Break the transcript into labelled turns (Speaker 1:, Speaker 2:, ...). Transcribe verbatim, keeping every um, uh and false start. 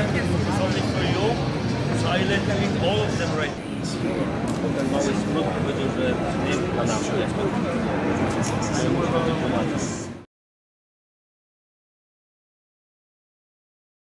Speaker 1: It's only for you, so I let you eat all of them right. Ten mały skrót powiedział, że nie kanapy.